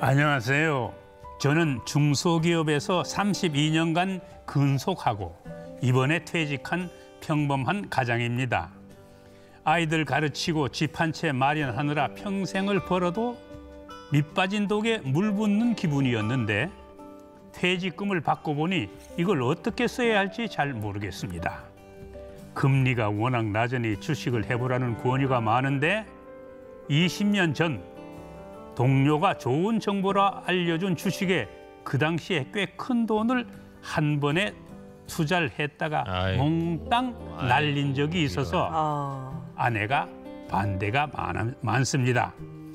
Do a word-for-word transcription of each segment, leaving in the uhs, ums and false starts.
안녕하세요. 저는 중소기업에서 삼십이 년간 근속하고 이번에 퇴직한 평범한 가장입니다. 아이들 가르치고 집 한 채 마련하느라 평생을 벌어도 밑빠진 독에 물 붓는 기분이었는데 퇴직금을 받고 보니 이걸 어떻게 써야 할지 잘 모르겠습니다. 금리가 워낙 낮으니 주식을 해보라는 권유가 많은데 이십 년 전 동료가 좋은 정보라 알려준 주식에 그 당시에 꽤 큰 돈을 한 번에 투자를 했다가 아이. 몽땅 아이. 날린 적이 있어서 아. 아내가 반대가 많, 많습니다.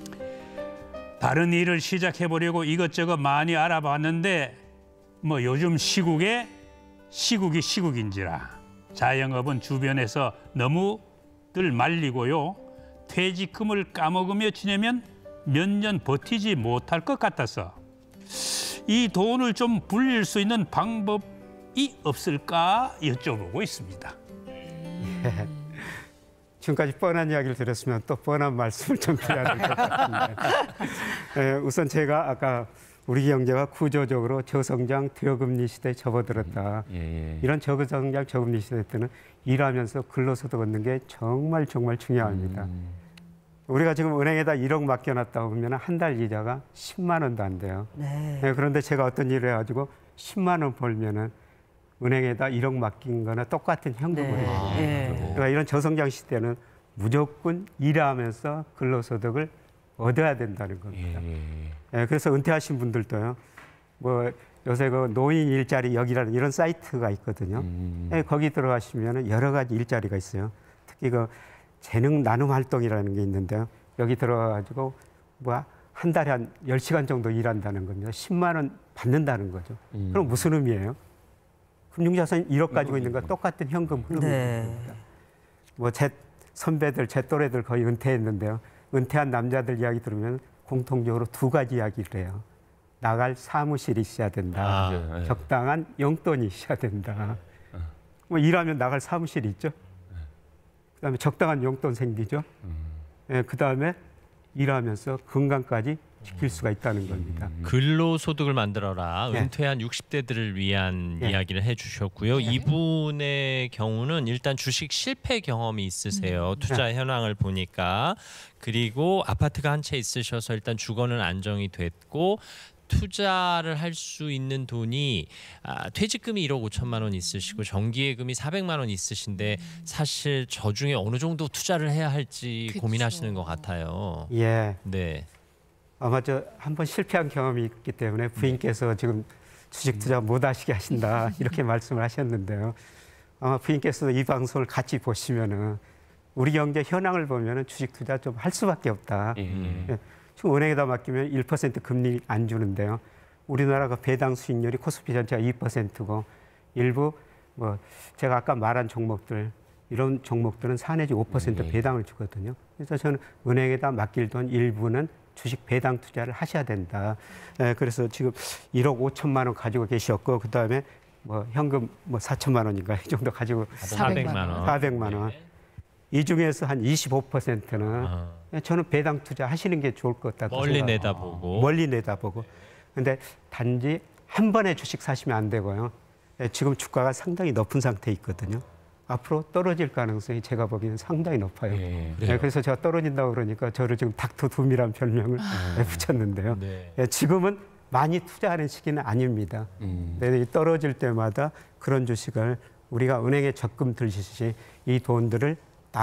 다른 일을 시작해보려고 이것저것 많이 알아봤는데 뭐 요즘 시국에 시국이 시국인지라 자영업은 주변에서 너무들 말리고요. 퇴직금을 까먹으며 지내면 몇 년 버티지 못할 것 같아서 이 돈을 좀 불릴 수 있는 방법이 없을까 여쭤보고 있습니다. 예. 지금까지 뻔한 이야기를 들었으면 또 뻔한 말씀을 좀 드려야 될 것 같은데 예, 우선 제가 아까 우리 경제가 구조적으로 저성장 저금리 시대에 접어들었다. 예, 예. 이런 저성장 저금리 시대 때는 일하면서 근로소득 얻는 게 정말 정말 중요합니다. 음. 우리가 지금 은행에다 일억 맡겨놨다 보면 한 달 이자가 십만 원도 안 돼요. 네. 네, 그런데 제가 어떤 일을 해가지고 십만 원 벌면은 은행에다 일억 맡긴 거나 똑같은 현금을 네. 해요. 네. 그러니까 이런 저성장 시대는 무조건 일하면서 근로소득을 얻어야 된다는 겁니다. 예. 네, 그래서 은퇴하신 분들도요. 뭐 요새 그 노인 일자리 여기라는 이런 사이트가 있거든요. 음. 네, 거기 들어가시면 여러 가지 일자리가 있어요. 특히 그 재능 나눔 활동이라는 게 있는데요. 여기 들어가가지고 뭐 한 달에 한 열 시간 정도 일한다는 겁니다. 십만 원 받는다는 거죠. 음. 그럼 무슨 의미예요? 금융자산 일억 가지고 있는 거 똑같은 현금 흐름입니다. 네. 뭐 제 선배들, 제 또래들 거의 은퇴했는데요. 은퇴한 남자들 이야기 들으면 공통적으로 두 가지 이야기를 해요. 나갈 사무실이 있어야 된다. 아, 네. 적당한 용돈이 있어야 된다. 뭐 일하면 나갈 사무실이 있죠. 그다음에 적당한 용돈 생기죠. 음. 예, 그다음에 일하면서 건강까지 지킬 수가 있다는 겁니다. 근로소득을 만들어라. 은퇴한 네. 육십 대들을 위한 네. 이야기를 해주셨고요. 네. 이분의 경우는 일단 주식 실패 경험이 있으세요. 투자 네. 현황을 보니까. 그리고 아파트가 한 채 있으셔서 일단 주거는 안정이 됐고 투자를 할 수 있는 돈이 아, 퇴직금이 일억 오천만 원 있으시고 정기예금이 사백만 원 있으신데 사실 저 중에 어느 정도 투자를 해야 할지 그쵸. 고민하시는 것 같아요. 예. 네. 아마 저 한번 실패한 경험이 있기 때문에 부인께서 지금 주식 투자 못 하시게 하신다 이렇게 말씀을 하셨는데요. 아마 부인께서도 이 방송을 같이 보시면은 우리 경제 현황을 보면은 주식 투자 좀 할 수밖에 없다. 음. 예. 지금 은행에다 맡기면 일 퍼센트 금리 안 주는데요. 우리나라가 배당 수익률이 코스피 전체가 이 퍼센트고 일부 뭐 제가 아까 말한 종목들 이런 종목들은 사 내지 오 퍼센트 네. 배당을 주거든요. 그래서 저는 은행에다 맡길 돈 일부는 주식 배당 투자를 하셔야 된다. 네, 그래서 지금 일억 오천만 원 가지고 계셨고 그다음에 뭐 현금 뭐 사천만 원인가 이 정도 가지고 사백만 원. 사백만 원. 네. 이 중에서 한 이십오 퍼센트는 아. 저는 배당 투자 하시는 게 좋을 것 같다고 멀리 생각합니다. 내다보고. 멀리 내다보고. 근데 단지 한 번에 주식 사시면 안 되고요. 지금 주가가 상당히 높은 상태에 있거든요. 앞으로 떨어질 가능성이 제가 보기에는 상당히 높아요. 예, 네, 그래서 제가 떨어진다고 그러니까 저를 지금 닥터둠이라는 별명을 아. 붙였는데요. 네. 지금은 많이 투자하는 시기는 아닙니다. 음. 네, 떨어질 때마다 그런 주식을 우리가 은행에 적금 들듯이 이 돈들을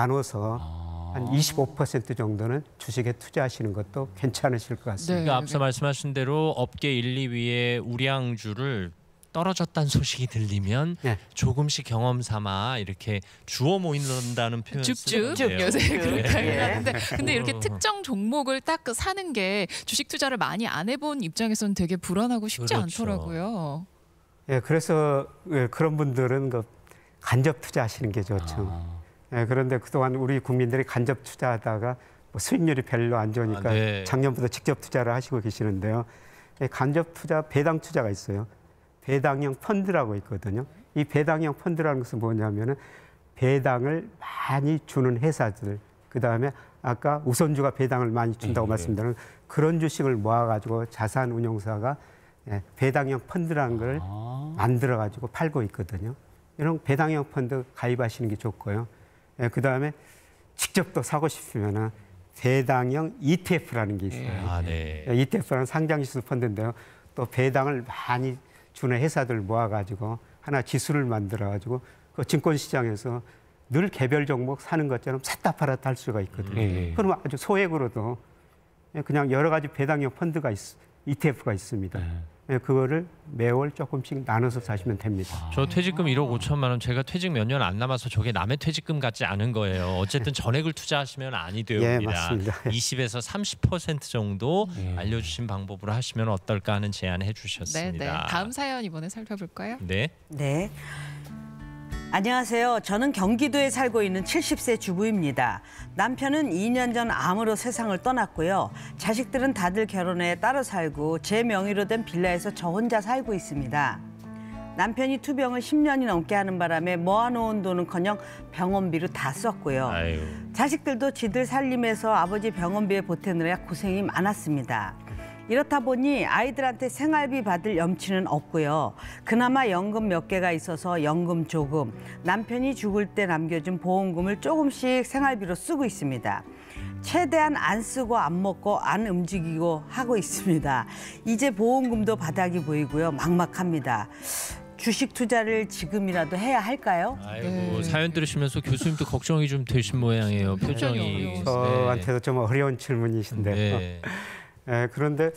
나눠서 아. 한 이십오 퍼센트 정도는 주식에 투자하시는 것도 괜찮으실 것 같습니다. 네. 그러니까 앞서 말씀하신 대로 업계 일, 이 위의 우량주를 떨어졌다는 소식이 들리면 네. 조금씩 경험 삼아 이렇게 주워 모인다는 표현 줍줍 요새 그렇게 하는데 근데 이렇게 특정 종목을 딱 사는 게 주식 투자를 많이 안 해본 입장에서는 되게 불안하고 쉽지 그렇죠. 않더라고요. 예, 그래서 그런 분들은 그 간접 투자하시는 게 좋죠. 아. 예, 그런데 그동안 우리 국민들이 간접 투자하다가 뭐 수익률이 별로 안 좋으니까 아, 네. 작년부터 직접 투자를 하시고 계시는데요. 예, 간접 투자, 배당 투자가 있어요. 배당형 펀드라고 있거든요. 이 배당형 펀드라는 것은 뭐냐면은 배당을 많이 주는 회사들, 그 다음에 아까 우선주가 배당을 많이 준다고 네. 말씀드린 그런 주식을 모아가지고 자산운용사가 예, 배당형 펀드라는 걸 아. 만들어가지고 팔고 있거든요. 이런 배당형 펀드 가입하시는 게 좋고요. 예, 그 다음에 직접 또 사고 싶으면은 배당형 이티에프라는 게 있어요. 아, 네. 예, 이티에프라는 상장지수 펀드인데요. 또 배당을 많이 주는 회사들 모아가지고 하나 지수를 만들어가지고 그 증권시장에서 늘 개별 종목 사는 것처럼 샀다 팔았다 할 수가 있거든요. 네. 그럼 아주 소액으로도 그냥 여러 가지 배당형 펀드가 있, 이티에프가 있습니다. 네. 예, 그거를 매월 조금씩 나눠서 사시면 됩니다. 저 퇴직금 일억 오천만 원 제가 퇴직 몇 년 안 남아서 저게 남의 퇴직금 같지 않은 거예요. 어쨌든 전액을 투자하시면 아니 되옵니다. 예, 맞습니다. 이십에서 삼십 퍼센트 정도 예. 알려주신 방법으로 하시면 어떨까 하는 제안을 네, 해주셨습니다. 네. 다음 사연 이번에 살펴볼까요? 네. 네. 안녕하세요. 저는 경기도에 살고 있는 칠십 세 주부입니다. 남편은 이 년 전 암으로 세상을 떠났고요. 자식들은 다들 결혼해 따로 살고 제 명의로 된 빌라에서 저 혼자 살고 있습니다. 남편이 투병을 십 년이 넘게 하는 바람에 모아놓은 돈은커녕 병원비로 다 썼고요. 아유. 자식들도 지들 살림에서 아버지 병원비에 보태느라 고생이 많았습니다. 이렇다 보니 아이들한테 생활비 받을 염치는 없고요. 그나마 연금 몇 개가 있어서 연금 조금, 남편이 죽을 때 남겨준 보험금을 조금씩 생활비로 쓰고 있습니다. 최대한 안 쓰고 안 먹고 안 움직이고 하고 있습니다. 이제 보험금도 바닥이 보이고요. 막막합니다. 주식 투자를 지금이라도 해야 할까요? 아이고 네. 사연 들으시면서 교수님도 걱정이 좀 되신 모양이에요. 표정이. 저한테도 좀 어려운 질문이신데 네. 예, 그런데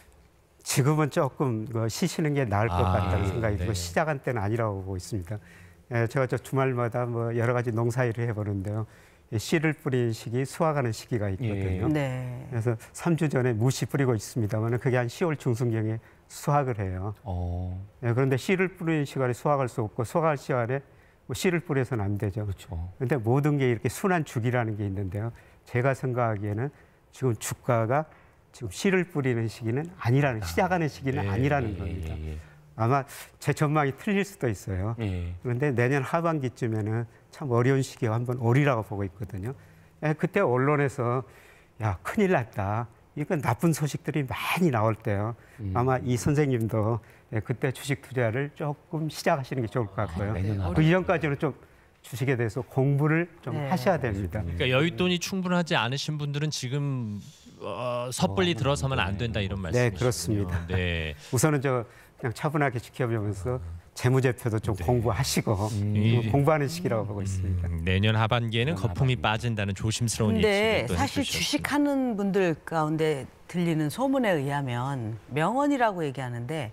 지금은 조금 그 쉬시는 게 나을 것 아, 같다는 생각이 들고 네. 시작한 때는 아니라고 보고 있습니다. 예, 제가 저 주말마다 뭐 여러 가지 농사일을 해보는데요. 이 씨를 뿌리는 시기, 수확하는 시기가 있거든요. 네. 그래서 삼 주 전에 무씨 뿌리고 있습니다만 그게 한 시월 중순경에 수확을 해요. 어. 예, 그런데 씨를 뿌리는 시간에 수확할 수 없고 수확할 시간에 뭐 씨를 뿌려서는 안 되죠. 그렇죠. 그런데 모든 게 이렇게 순환 주기라는 게 있는데요. 제가 생각하기에는 지금 주가가 지금 씨를 뿌리는 시기는 아니라는, 시작하는 시기는 예, 아니라는 예, 겁니다. 예, 예. 아마 제 전망이 틀릴 수도 있어요. 예. 그런데 내년 하반기쯤에는 참 어려운 시기가 한번 오리라고 보고 있거든요. 예, 그때 언론에서 야 큰일 났다. 이건 나쁜 소식들이 많이 나올 때요. 음. 아마 이 선생님도 예, 그때 주식 투자를 조금 시작하시는 게 좋을 것 같고요. 내년 그 이전까지는 좀 주식에 대해서 공부를 좀 네. 하셔야 됩니다. 그러니까 여윳돈이 충분하지 않으신 분들은 지금 어, 섣불리 들어서면 안 된다 이런 말씀이시죠. 네, 그렇습니다. 네. 우선은 저 그냥 차분하게 지켜보면서 재무제표도 좀 공부하시고 음. 좀 공부하는 시기라고 보고 있습니다. 음, 내년 하반기에는 거품이 빠진다는 조심스러운 근데 예측을 또 사실 해주셨습니다. 주식하는 분들 가운데 들리는 소문에 의하면 명언이라고 얘기하는데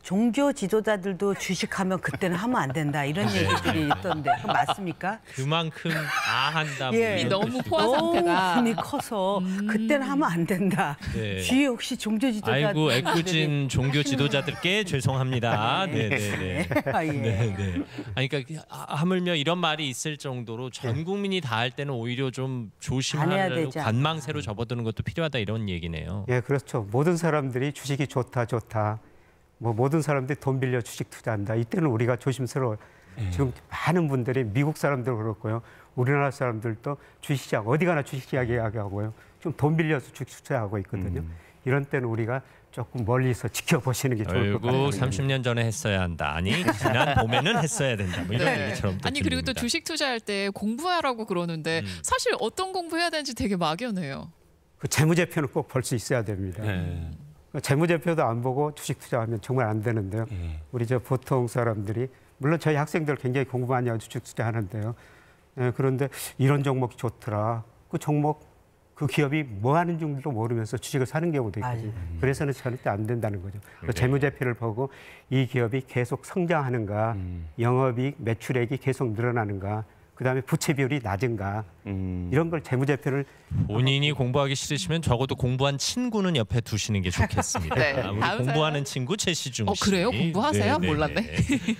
종교 지도자들도 주식하면 그때는 하면 안 된다 이런 얘기들이 있던데 그거 맞습니까? 그만큼 아한다. 예. 이미 너무 포화 상태가. 너무 커서 그때는 하면 안 된다. 네. 뒤에 혹시 종교 지도자 아이고 애꿎은 종교 지도자들께 죄송합니다. 네네네. 아, 예. 네네. 아니 그러니까 하- 하물며 이런 말이 있을 정도로 전 국민이 다 할 때는 오히려 좀 안 해야 조심하려고 되지 않나. 관망세로 접어드는 것도 필요하다 이런 얘기네요. 예, 그렇죠. 모든 사람들이 주식이 좋다, 좋다. 뭐 모든 사람들이 돈 빌려 주식 투자한다. 이때는 우리가 조심스러워. 지금 많은 분들이 미국 사람들 그렇고요. 우리나라 사람들도 주식시장 어디 가나 주식시장 이야기하고요. 좀 돈 빌려서 주식 투자하고 있거든요. 이런 때는 우리가 조금 멀리서 지켜보시는 게 좋을 것 같아요. 결국 삼십 년 전에 했어야 한다. 아니 지난 봄에는 했어야 된다. 뭐 이런 네. 얘기처럼 또 아니 그리고 또 들립니다. 주식 투자할 때 공부하라고 그러는데 음. 사실 어떤 공부해야 되는지 되게 막연해요. 그 재무제표는 꼭 볼 수 있어야 됩니다. 네. 그 재무제표도 안 보고 주식 투자하면 정말 안 되는데요. 예. 우리 저 보통 사람들이 물론 저희 학생들 굉장히 공부 많이 하고 주식 투자하는데요. 예, 그런데 이런 종목이 좋더라. 그 종목 그 기업이 뭐 하는 줄도 모르면서 주식을 사는 경우도 있거든요. 그래서는 절대 안 된다는 거죠. 그 네. 재무제표를 보고 이 기업이 계속 성장하는가, 음. 영업이익, 매출액이 계속 늘어나는가, 그다음에 부채 비율이 낮은가 음. 이런 걸 재무제표를 본인이 공부하기 싫으시면 적어도 공부한 친구는 옆에 두시는 게 좋겠습니다. 네, 아, 우리 다음 공부하는 친구 최시중 씨. 어, 그래요? 공부하세요? 네, 네, 몰랐네. 네.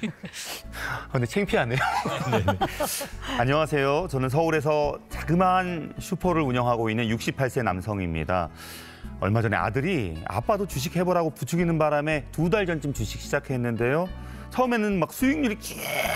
아, 근데 창피하네요. 안녕하세요. 저는 서울에서 자그마한 슈퍼를 운영하고 있는 육십팔 세 남성입니다. 얼마 전에 아들이 아빠도 주식 해보라고 부추기는 바람에 두 달 전쯤 주식 시작했는데요. 처음에는 막 수익률이 쭉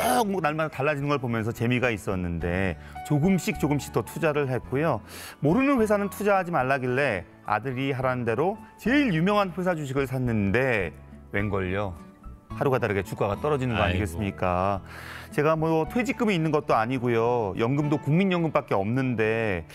날마다 달라지는 걸 보면서 재미가 있었는데 조금씩 조금씩 더 투자를 했고요. 모르는 회사는 투자하지 말라길래 아들이 하라는 대로 제일 유명한 회사 주식을 샀는데 웬걸요. 하루가 다르게 주가가 떨어지는 거 아이고. 아니겠습니까? 제가 뭐 퇴직금이 있는 것도 아니고요. 연금도 국민연금밖에 없는데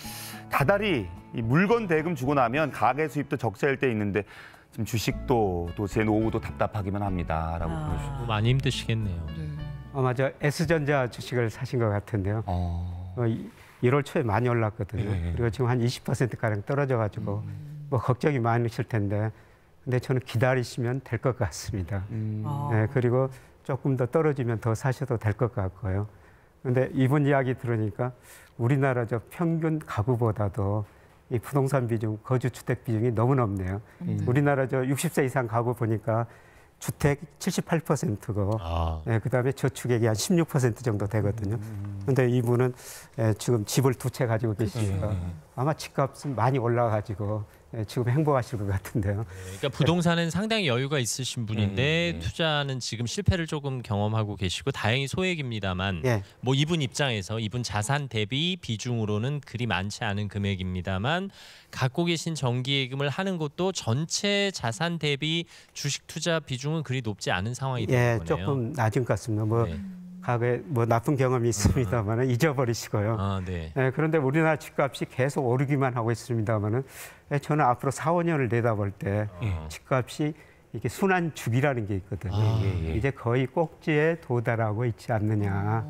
다달이 이 물건 대금 주고 나면 가계 수입도 적자일 때 있는데 지금 주식도 또 제 노후도 답답하기만 합니다라고 아. 보여주시고. 많이 힘드시겠네요. 네. 어, 맞아. S전자 주식을 사신 것 같은데요. 어. 어, 이- 일월 초에 많이 올랐거든요. 예. 그리고 지금 한 이십 퍼센트 가량 떨어져가지고 뭐 걱정이 많으실 텐데, 근데 저는 기다리시면 될 것 같습니다. 음. 어. 네, 그리고 조금 더 떨어지면 더 사셔도 될 것 같고요. 근데 이번 이야기 들으니까 우리나라 저 평균 가구보다도 이 부동산 비중, 거주 주택 비중이 너무 높네요. 음. 우리나라 저 육십 세 이상 가구 보니까 주택 칠십팔 퍼센트고, 아, 예, 그다음에 저축액이 한 십육 퍼센트 정도 되거든요. 그런데 이분은 예, 지금 집을 두 채 가지고 계시니까 아마 집값은 많이 올라가지고 예, 지금 행복하실 것 같은데요. 그러니까 부동산은 상당히 여유가 있으신 분인데 음. 투자는 지금 실패를 조금 경험하고 계시고 다행히 소액입니다만 예, 뭐 이분 입장에서 이분 자산 대비 비중으로는 그리 많지 않은 금액입니다만 갖고 계신 정기예금을 하는 것도 전체 자산 대비 주식 투자 비중은 그리 높지 않은 상황이 되는 예, 거네요. 조금 낮은 것 같습니다. 뭐 네. 과거에 뭐 나쁜 경험이 있습니다만 잊어버리시고요. 아, 네. 예, 그런데 우리나라 집값이 계속 오르기만 하고 있습니다만은 예, 저는 앞으로 사, 오 년을 내다볼 때 어. 집값이 이게 순환 주기라는 게 있거든요. 아, 예, 예. 이제 거의 꼭지에 도달하고 있지 않느냐.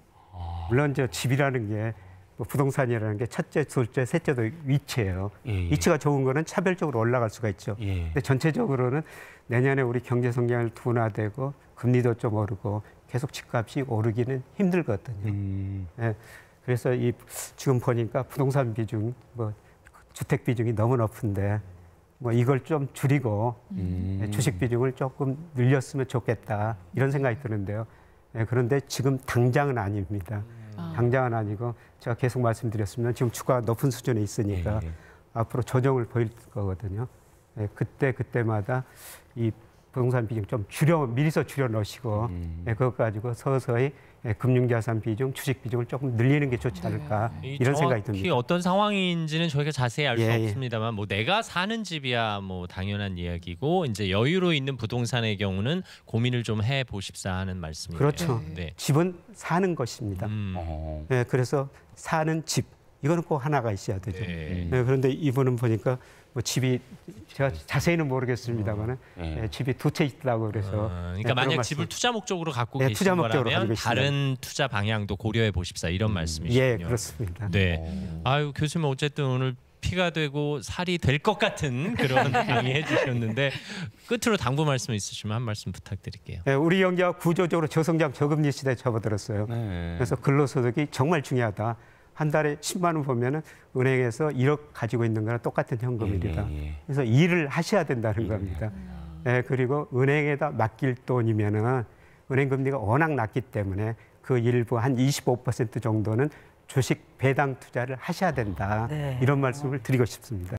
어. 물론 저 집이라는 게 뭐 부동산이라는 게 첫째, 둘째, 셋째도 위치예요. 예, 예. 위치가 좋은 거는 차별적으로 올라갈 수가 있죠. 예. 근데 전체적으로는 내년에 우리 경제 성장을 둔화되고 금리도 좀 오르고 계속 집값이 오르기는 힘들거든요. 음. 예, 그래서 이 지금 보니까 부동산 비중, 뭐 주택 비중이 너무 높은데 뭐 이걸 좀 줄이고 음. 예, 주식 비중을 조금 늘렸으면 좋겠다 이런 생각이 드는데요. 예, 그런데 지금 당장은 아닙니다. 아. 당장은 아니고 제가 계속 말씀드렸으면 지금 주가가 높은 수준에 있으니까 예, 예. 앞으로 조정을 보일 거거든요. 예, 그때 그때마다 이 부동산 비중 좀 줄여 미리서 줄여 놓으시고 음. 예, 그것 가지고 서서히 예, 금융자산 비중, 주식 비중을 조금 늘리는 게 좋지 않을까 이 이런 생각이 정확히 듭니다. 어떤 상황인지는 저희가 자세히 알 수 예, 예. 없습니다만 뭐 내가 사는 집이야 뭐 당연한 이야기고 이제 여유로 있는 부동산의 경우는 고민을 좀 해 보십사 하는 말씀이네요. 그렇죠. 네. 집은 사는 것입니다. 음. 어. 예, 그래서 사는 집 이거는 꼭 하나가 있어야 되죠. 네. 예, 그런데 이분은 보니까 뭐 집이 제가 자세히는 모르겠습니다만은 예. 예, 집이 두 채 있다고 그래서 어, 예, 그러니까 만약 그런 집을 말씀- 투자 목적으로 갖고 네, 계신 투자 목적으로 거라면 가지고 계시면. 다른 투자 방향도 고려해 보십사 이런 말씀이시군요. 예, 그렇습니다. 네. 아유 교수님 어쨌든 오늘 피가 되고 살이 될 것 같은 그런 강의 해주셨는데 끝으로 당부 말씀 있으시면 한 말씀 부탁드릴게요. 예, 우리 경제가 구조적으로 저성장 저금리 시대에 접어들었어요. 네. 그래서 근로소득이 정말 중요하다. 한 달에 십만 원 보면은 은행에서 일억 가지고 있는 거랑 똑같은 현금입니다. 예, 예. 그래서 일을 하셔야 된다는 겁니다. 예, 그리고 은행에다 맡길 돈이면은 은행 금리가 워낙 낮기 때문에 그 일부 한 이십오 퍼센트 정도는 주식 배당 투자를 하셔야 된다. 네. 이런 말씀을 드리고 싶습니다.